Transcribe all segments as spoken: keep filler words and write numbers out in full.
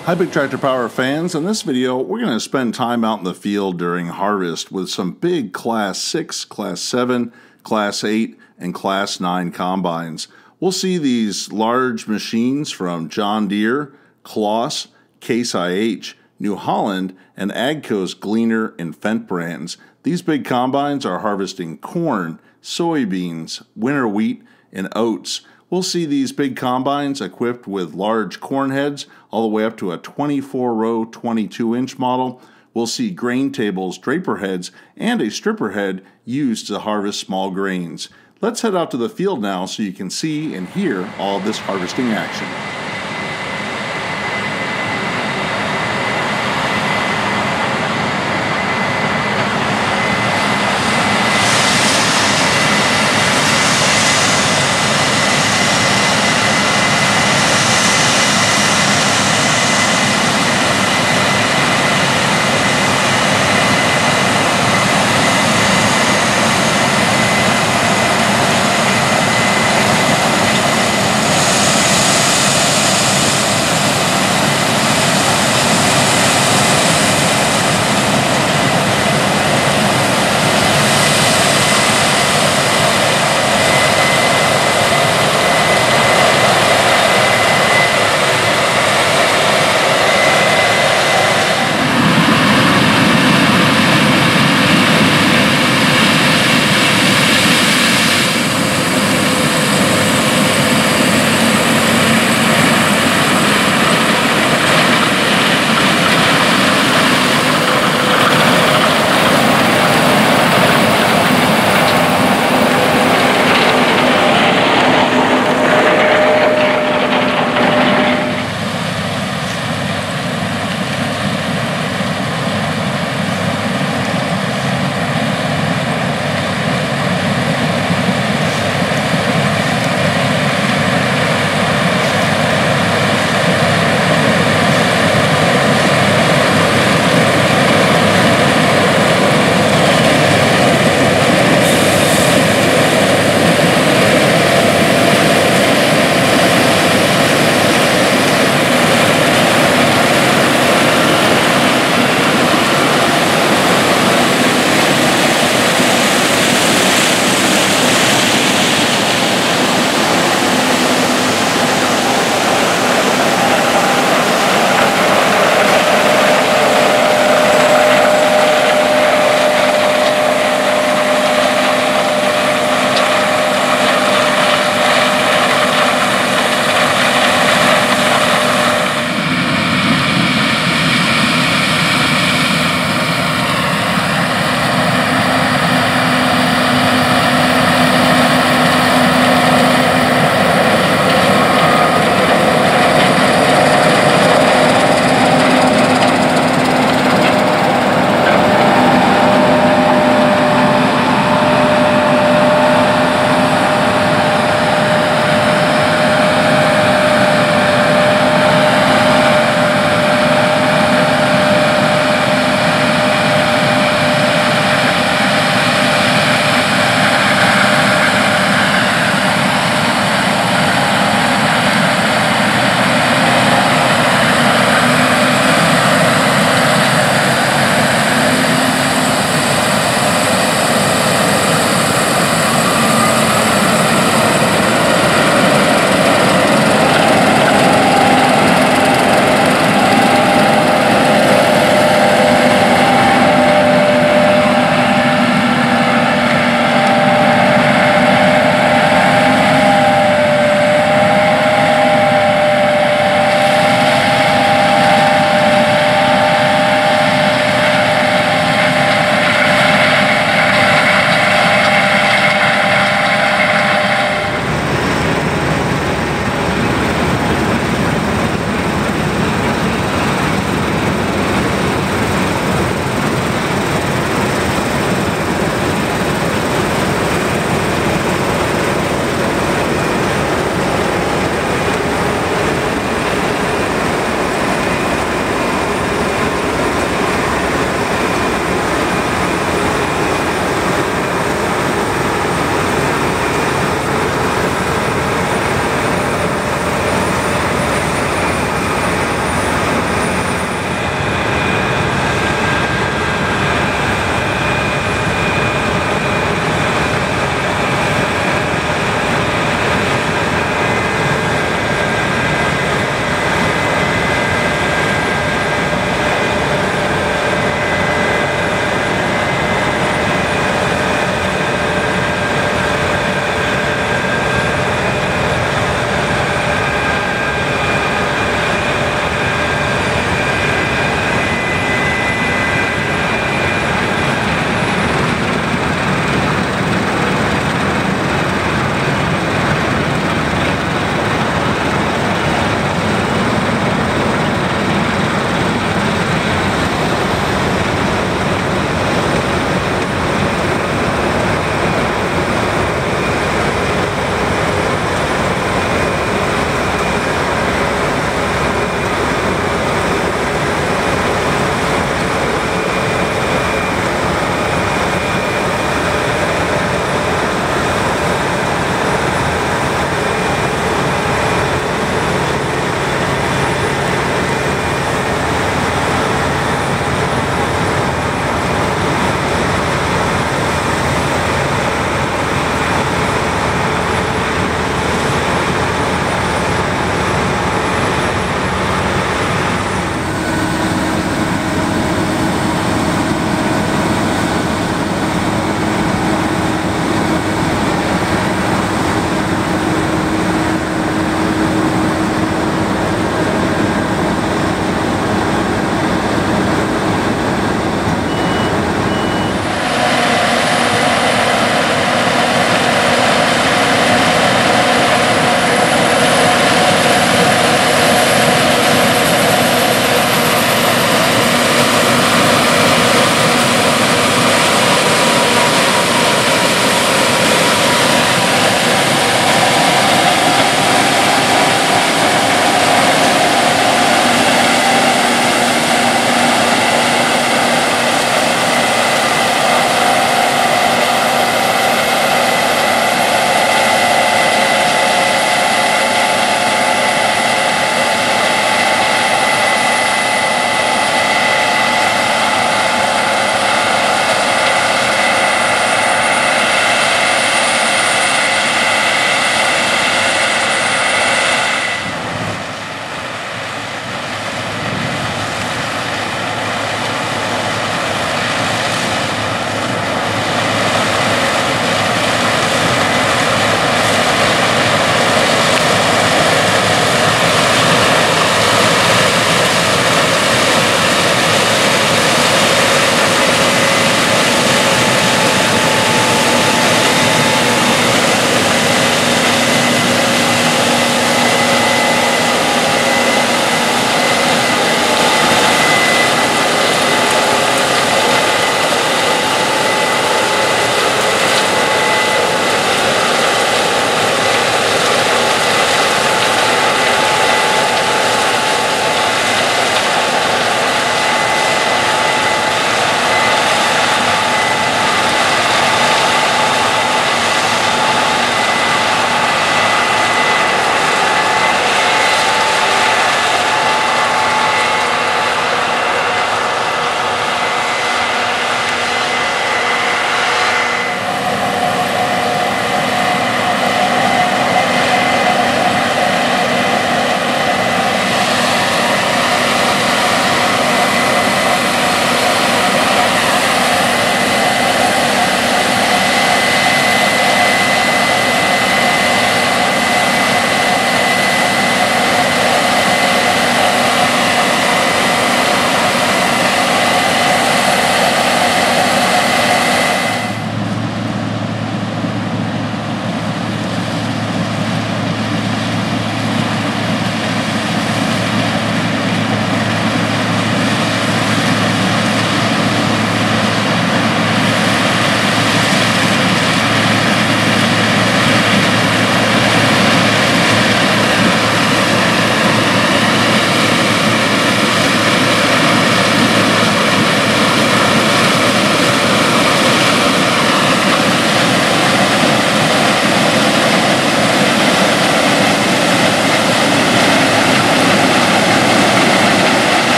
Hi Big Tractor Power fans, in this video we're going to spend time out in the field during harvest with some big Class six, Class seven, Class eight, and Class nine combines. We'll see these large machines from John Deere, Claas, Case I H, New Holland, and AGCO's Gleaner and Fendt brands. These big combines are harvesting corn, soybeans, winter wheat, and oats. We'll see these big combines equipped with large corn heads all the way up to a twenty-four row, twenty-two inch model. We'll see grain tables, draper heads, and a stripper head used to harvest small grains. Let's head out to the field now so you can see and hear all of this harvesting action.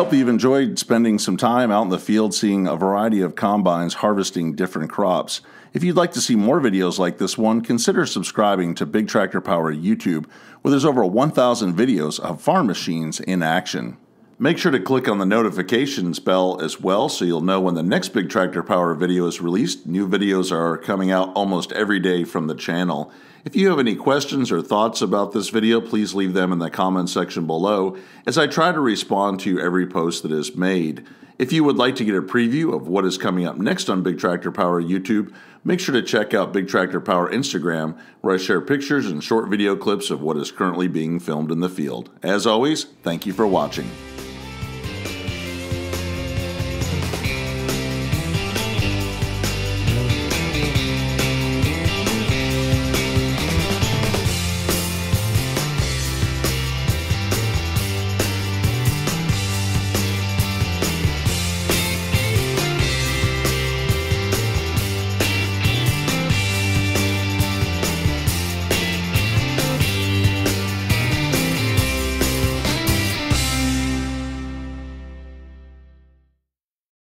hope that you've enjoyed spending some time out in the field seeing a variety of combines harvesting different crops. If you'd like to see more videos like this one, consider subscribing to Big Tractor Power YouTube, where there's over one thousand videos of farm machines in action. Make sure to click on the notifications bell as well so you'll know when the next Big Tractor Power video is released. New videos are coming out almost every day from the channel. If you have any questions or thoughts about this video, please leave them in the comment section below as I try to respond to every post that is made. If you would like to get a preview of what is coming up next on Big Tractor Power YouTube, make sure to check out Big Tractor Power Instagram, where I share pictures and short video clips of what is currently being filmed in the field. As always, thank you for watching.